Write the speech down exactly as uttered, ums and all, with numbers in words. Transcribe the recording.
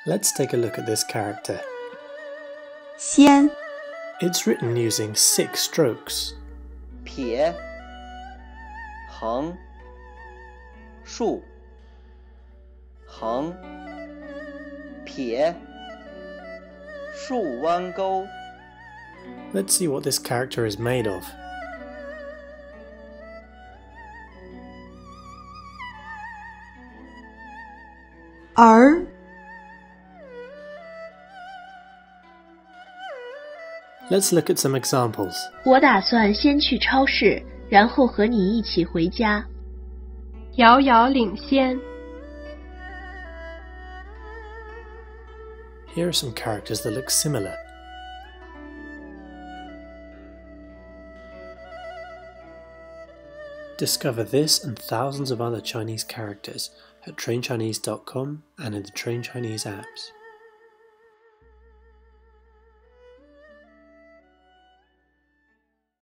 Let's take a look at this character. xiān, It's written using six strokes. 撇横竖横撇竖弯钩 Let's see what this character is made of. er, Let's look at some examples. 我打算先去超市，然后和你一起回家。 遥遥领先， Here are some characters that look similar. Discover this and thousands of other Chinese characters at train chinese dot com and in the Train Chinese apps.